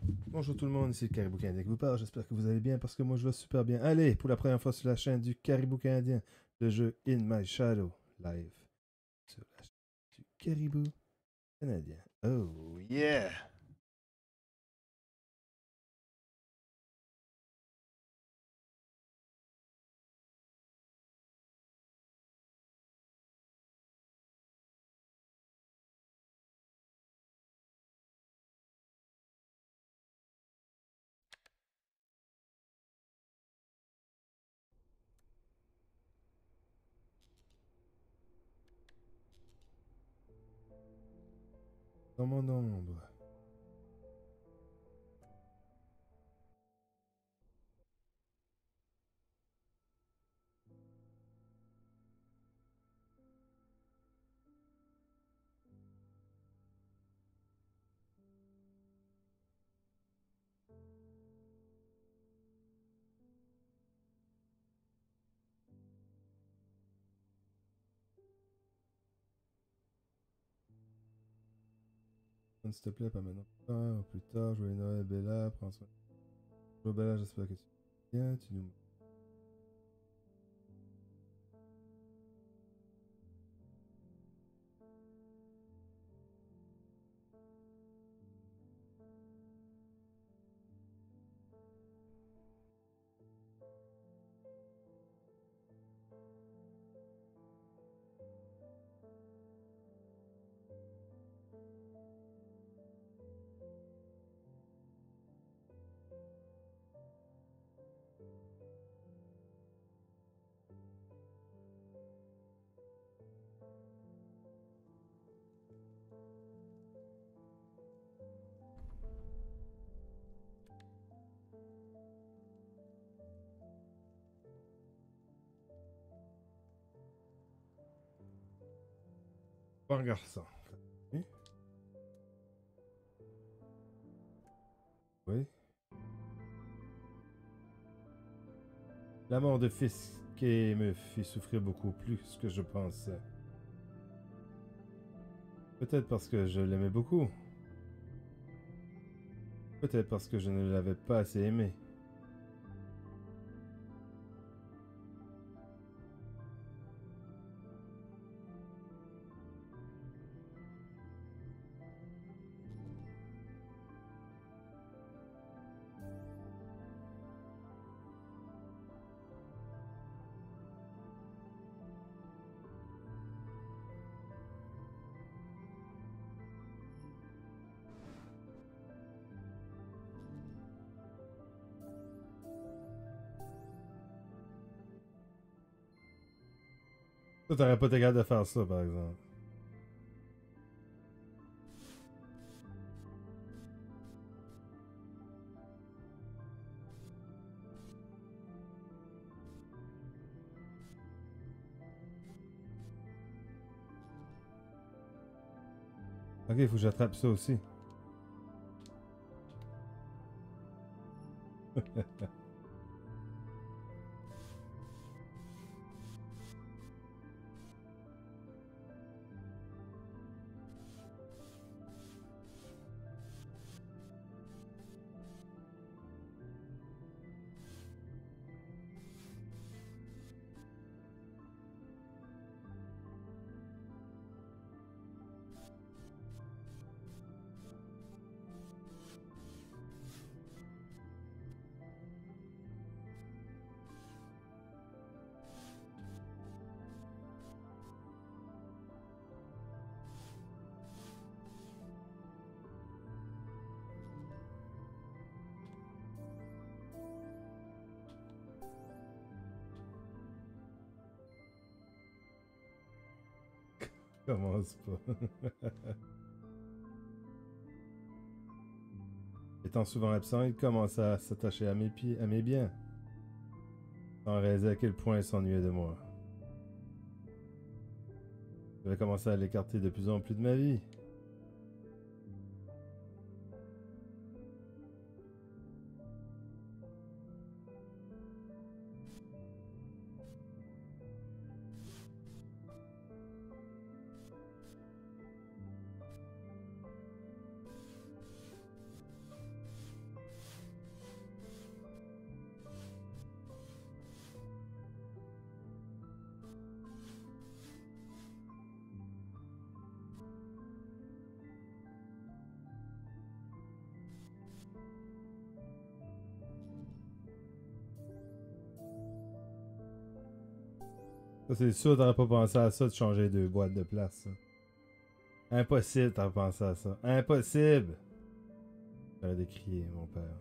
Bonjour tout le monde, ici le Caribou Canadien qui vous parle. J'espère que vous allez bien parce que moi je vais super bien. Allez, pour la première fois sur la chaîne du Caribou Canadien, le jeu In My Shadow live sur la chaîne du Caribou Canadien. Oh yeah! Dans mon ombre. S'il te plaît, pas maintenant. Plus tard, joyeux Noël, Bella, prends soin. Bonjour Bella, j'espère que tu vas bien. Tu nous. Bon garçon. Oui? Oui. La mort de Fiske me fit souffrir beaucoup plus que je pensais. Peut-être parce que je l'aimais beaucoup. Peut-être parce que je ne l'avais pas assez aimé. Toi, t'aurais pas été capable de faire ça, par exemple. Ok, il faut que j'attrape ça aussi. Commence pas. Étant souvent absent, il commence à s'attacher à mes pieds, à mes biens, sans réaliser à quel point il s'ennuyait de moi. Je vais commencer à l'écarter de plus en plus de ma vie. Ça, c'est sûr, t'aurais pas pensé à ça de changer deux boîtes de place. Ça. Impossible, t'aurais pensé à ça. Impossible! J'aurais décrié, mon père.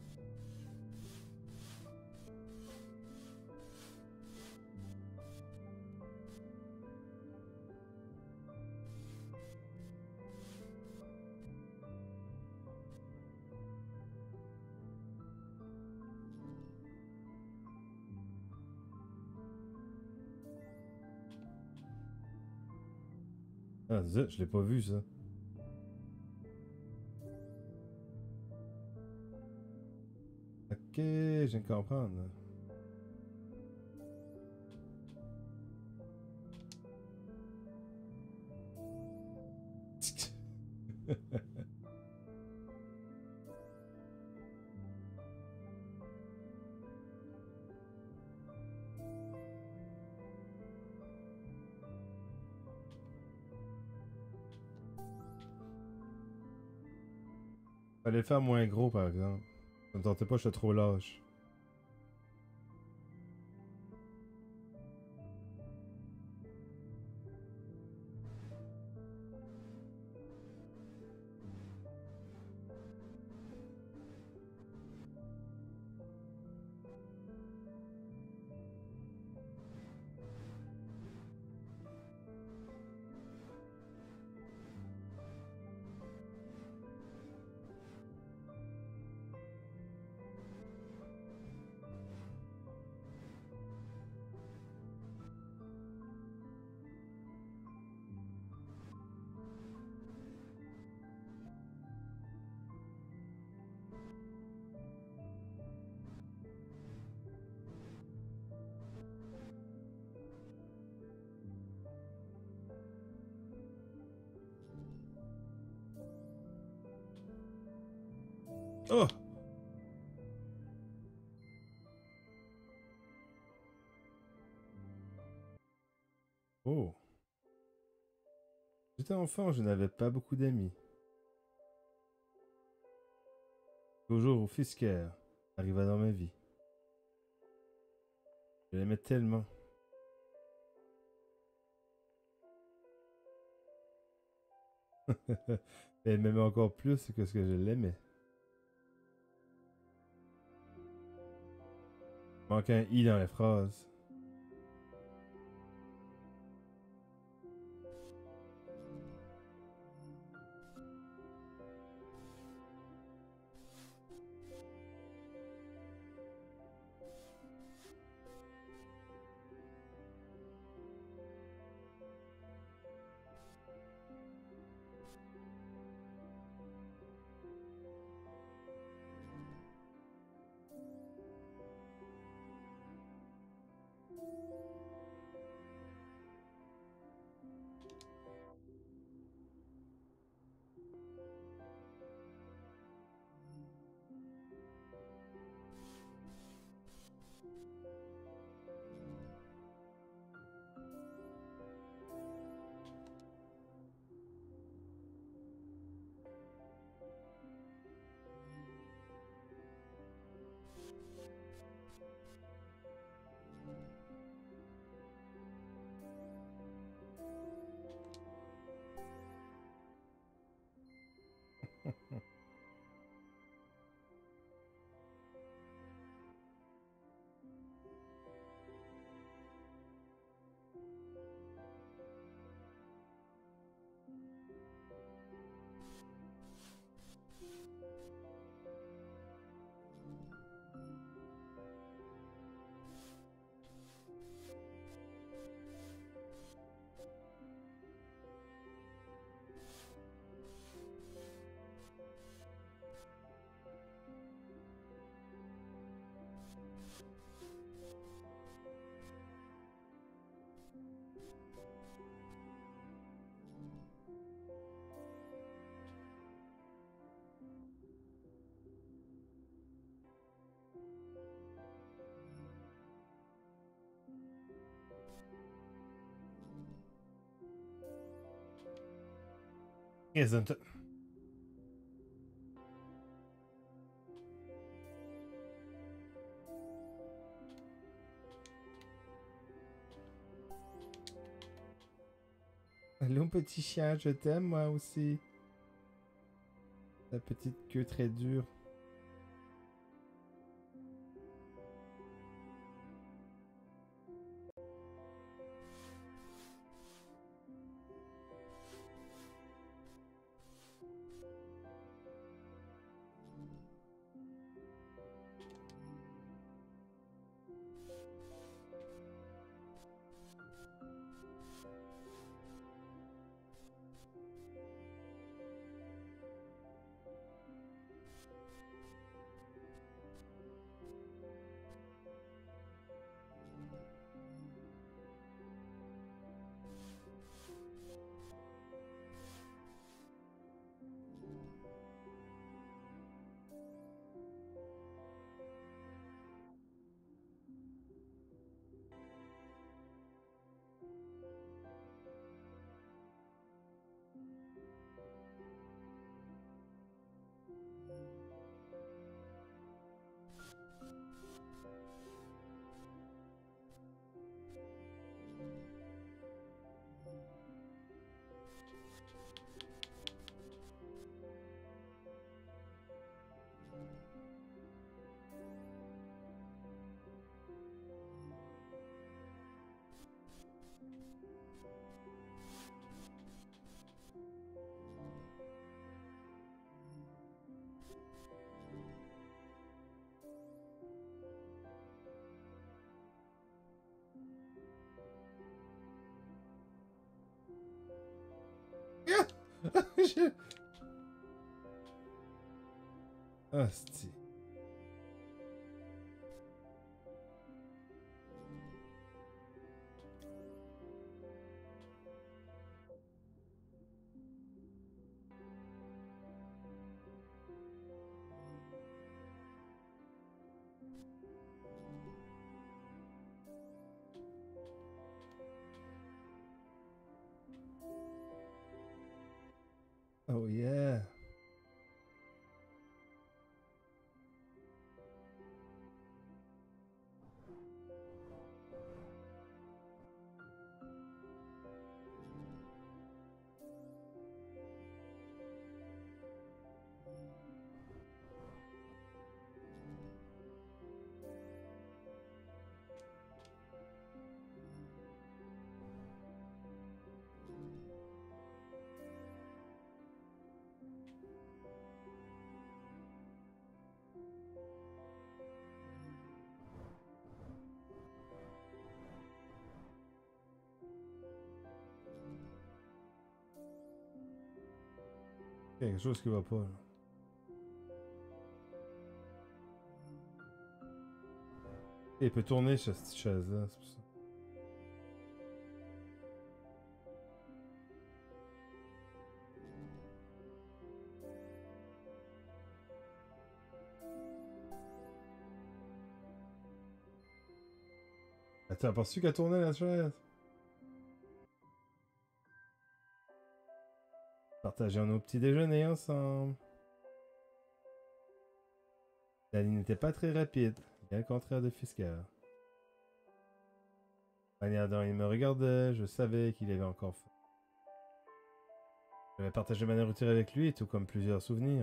Ah, zut, je l'ai pas vu, ça. Ok, je viens de comprendre. Là. Fallait le faire moins gros, par exemple. Ça me tentait pas, j'étais trop lâche. Oh! Oh! J'étais enfant, je n'avais pas beaucoup d'amis. Toujours au Fisker arriva dans ma vie. Je l'aimais tellement. Elle m'aimait encore plus que ce que je l'aimais. Manque un i dans la phrase. Isn't it? petit chien, je t'aime moi aussi. Ta petite queue très dure. Hostie. Oh yeah. Quelque chose qui va pas, là. Il peut tourner sur cette chaise-là, c'est pour ça. Attends, penses-tu qu'elle tournait la chaise? Partageons nos petits déjeuners ensemble. La ligne n'était pas très rapide, bien le contraire de Fisker. La manière dont il me regardait, je savais qu'il avait encore faim. J'avais partagé ma nourriture avec lui, tout comme plusieurs souvenirs.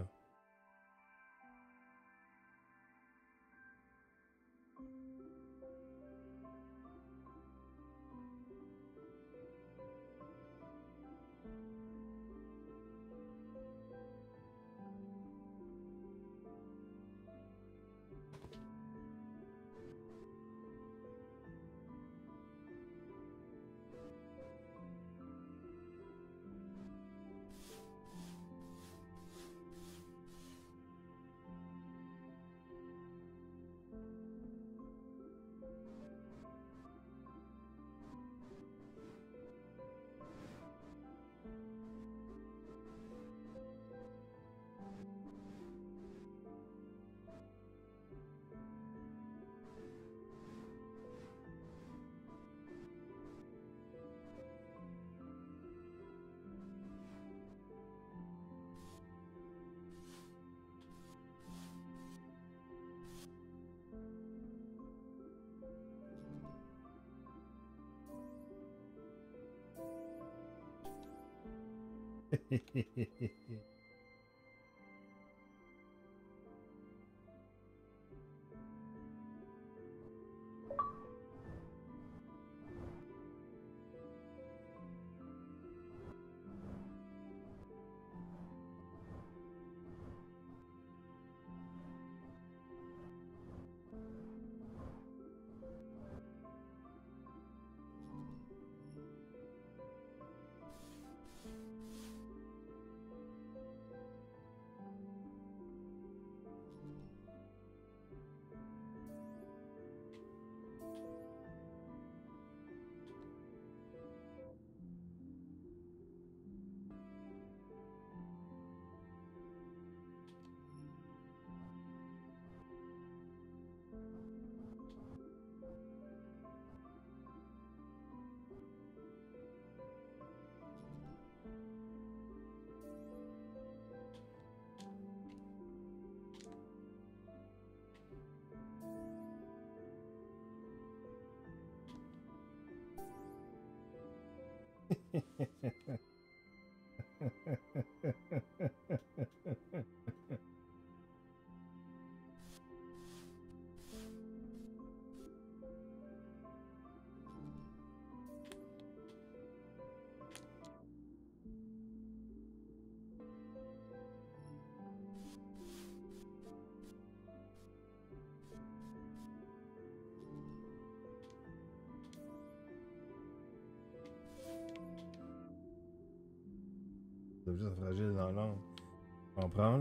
C'est juste fragile dans l'ombre. Tu comprends, là?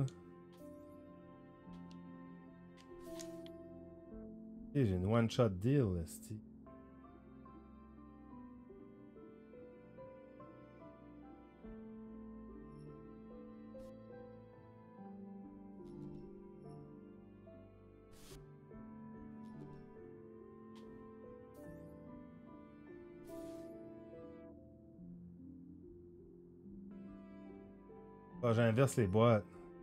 Ok, j'ai une one-shot deal, esti. Ah, j'inverse les boîtes.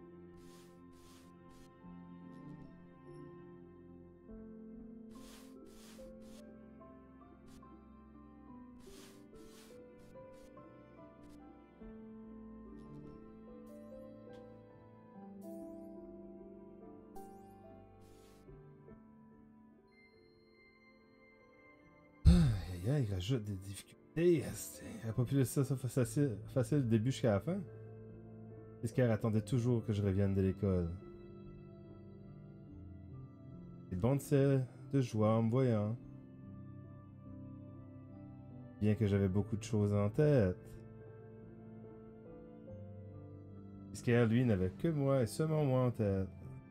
Aïe, aïe, il rajoute des difficultés. esti. Elle a pas pu laisser ça facile du début jusqu'à la fin. Est-ce qu'elle attendait toujours que je revienne de l'école? C'est bon de joie en me voyant. Bien que j'avais beaucoup de choses en tête. Puisqu'elle, lui, n'avait que moi et seulement moi en tête.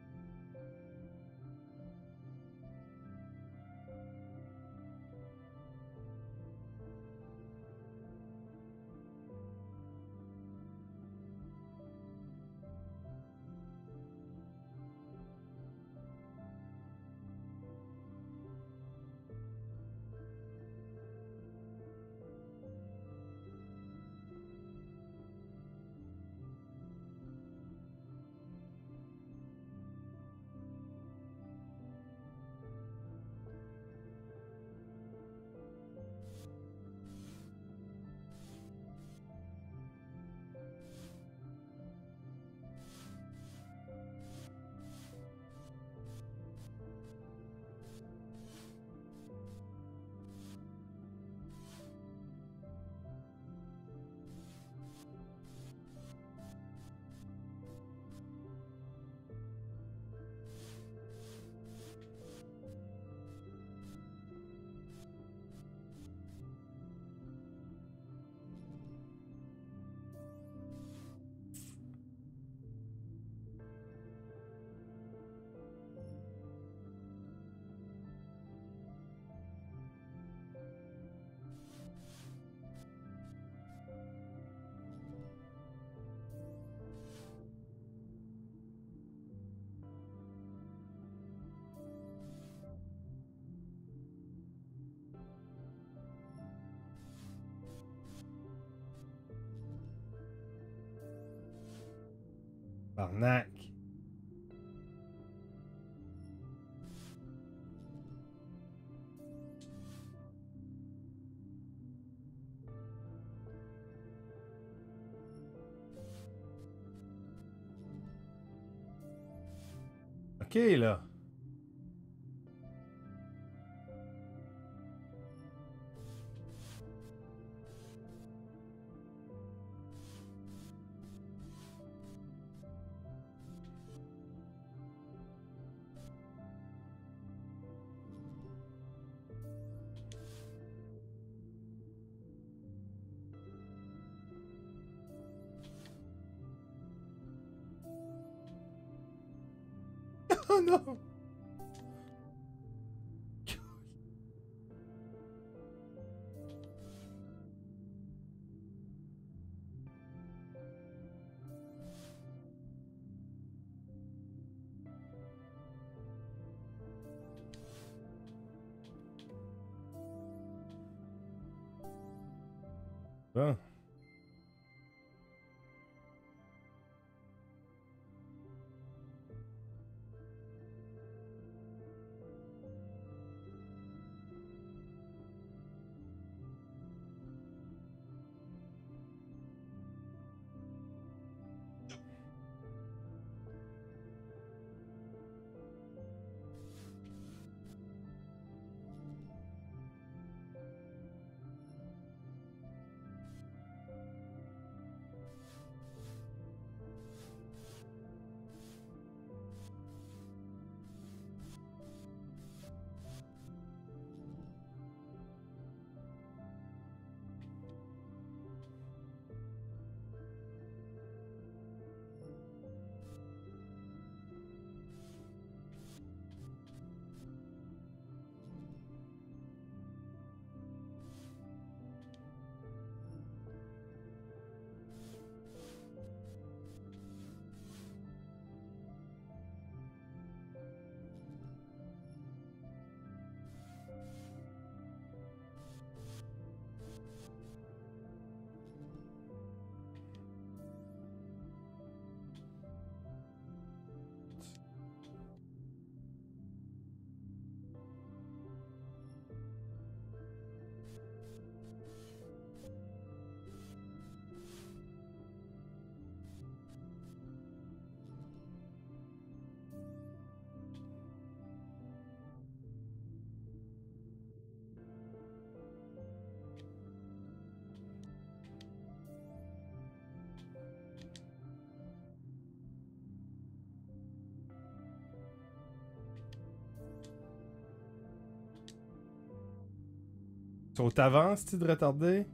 Arnaque. Ok, là. Oh non! Bon. Saute avant, c'est-tu de retarder?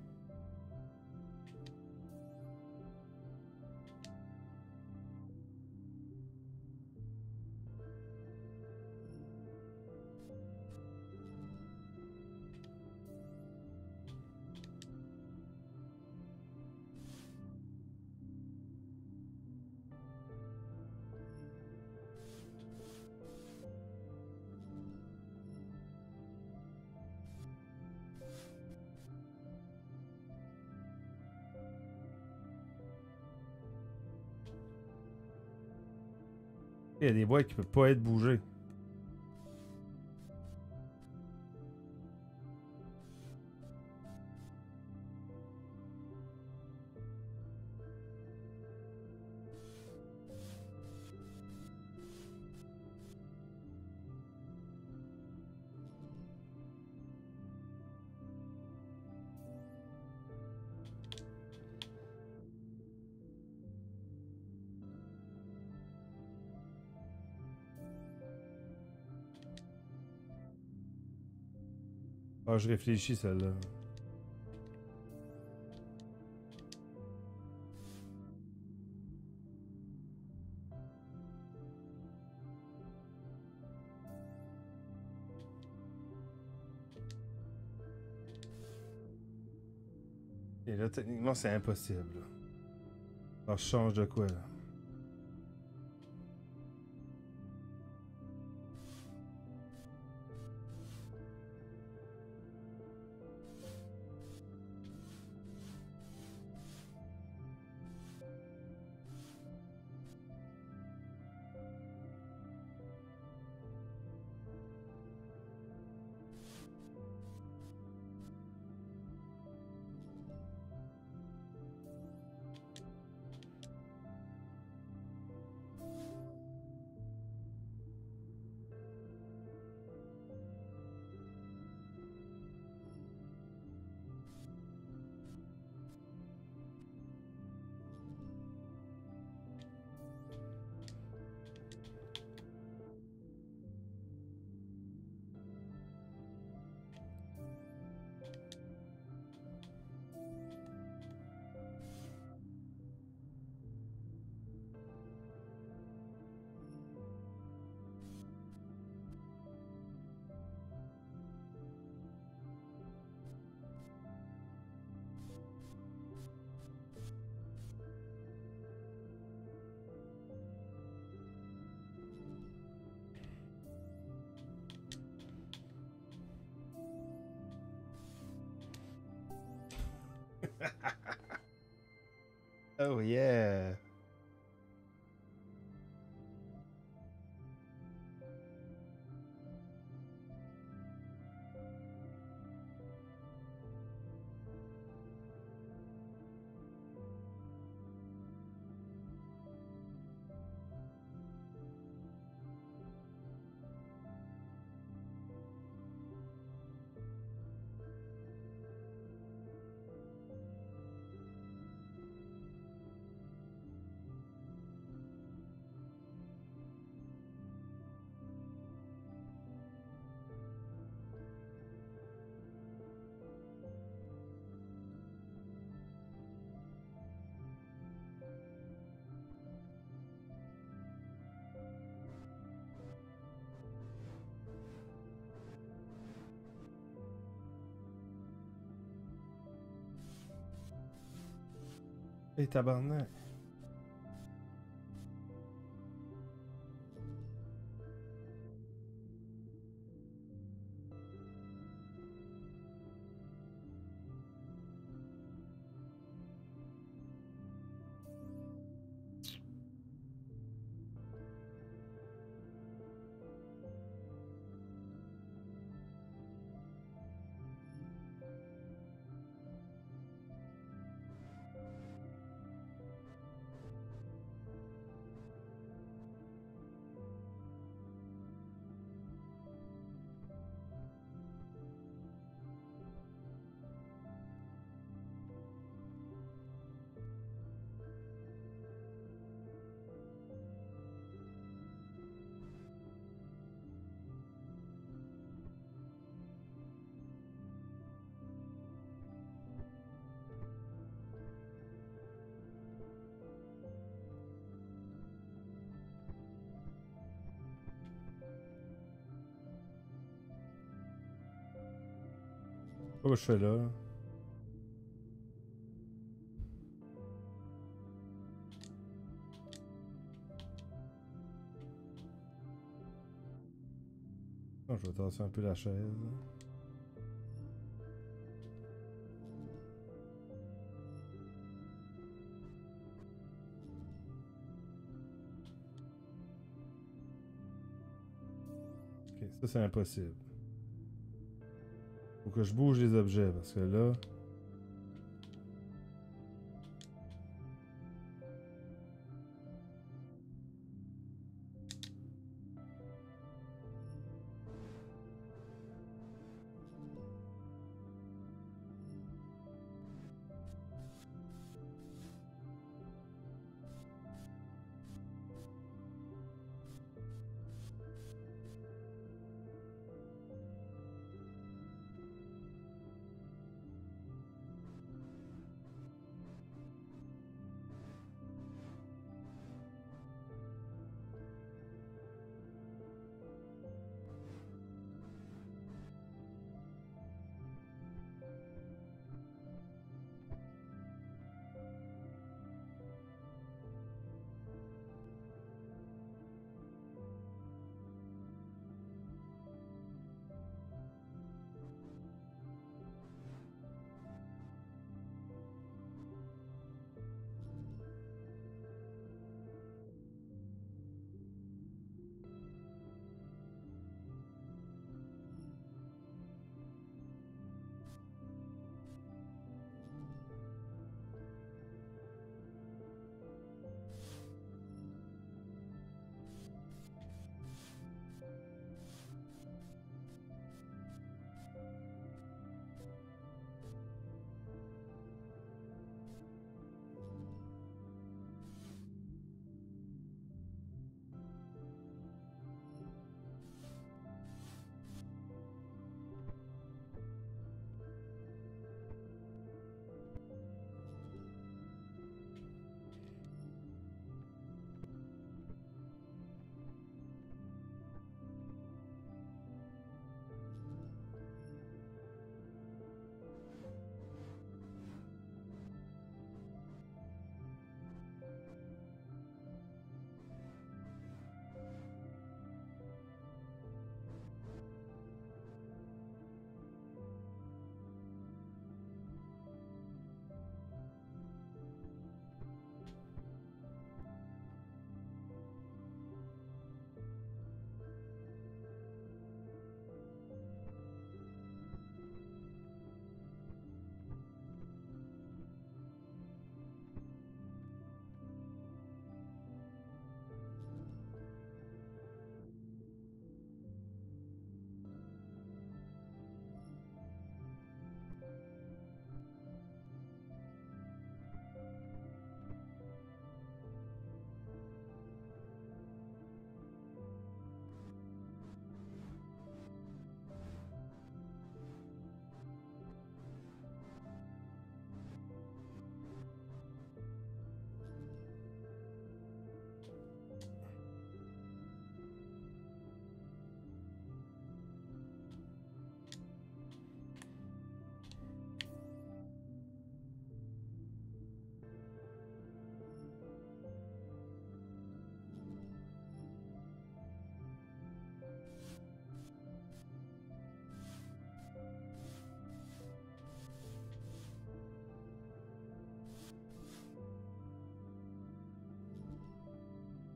Il y a des boîtes qui peuvent pas être bougées. Ah, je réfléchis, celle-là. Et là, techniquement, c'est impossible. Là. Alors, je change de quoi, là? Oh yeah! Hey tabarnak! Pourquoi je fais là? Oh, je vais tasser un peu la chaise. Ok, ça c'est impossible. Faut que je bouge les objets parce que là.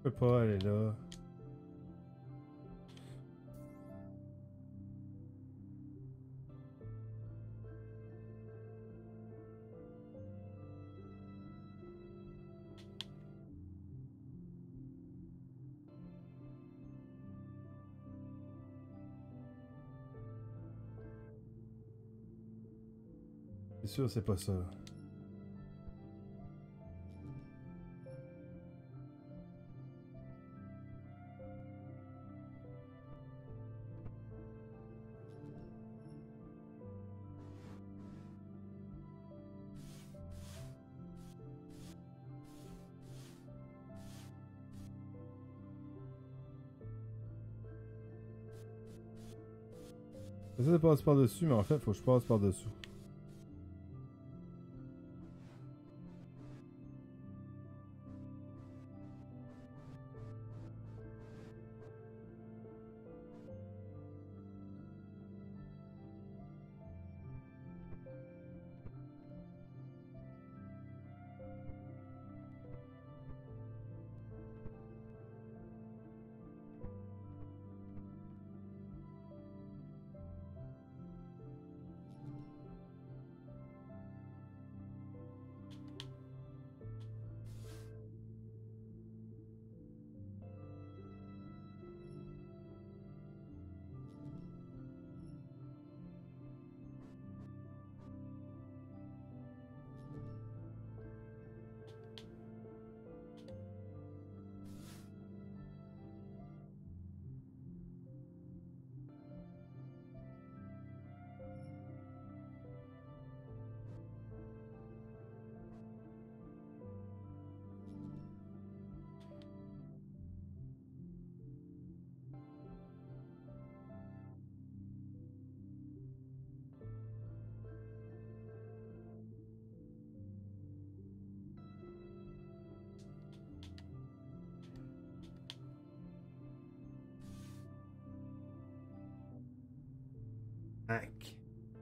Je peux pas aller là. C'est sûr, c'est pas ça. J'essaie de passer par-dessus, mais en fait, faut que je passe par-dessous. Hack.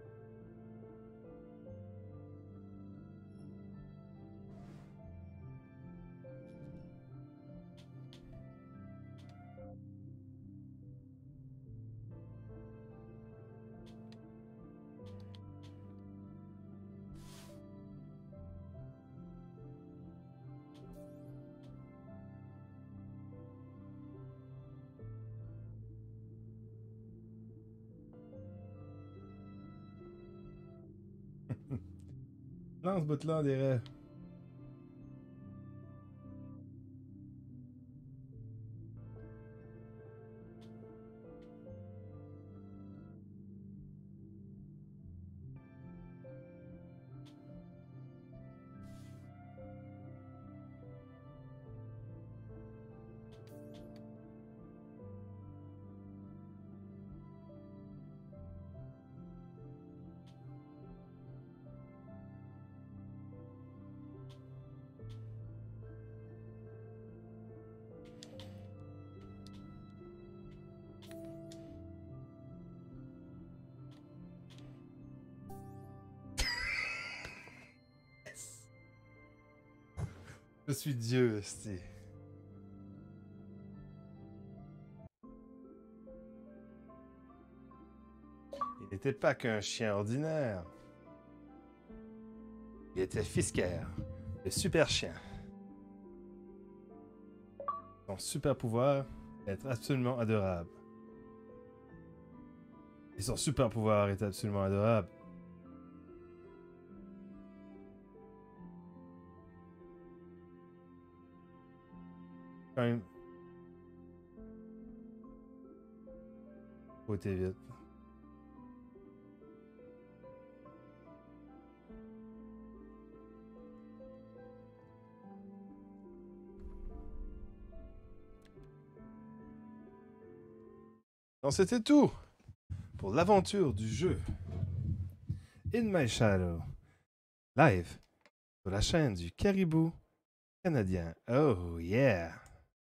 Lance bout-là des rêves. Je suis Dieu, esti. Il n'était pas qu'un chien ordinaire. Il était Fisker, le super chien. Son super pouvoir est être absolument adorable. Et son super pouvoir est absolument adorable. Quand même. Faut être vite. Donc c'était tout pour l'aventure du jeu In My Shadow, live sur la chaîne du Caribou canadien. Oh yeah!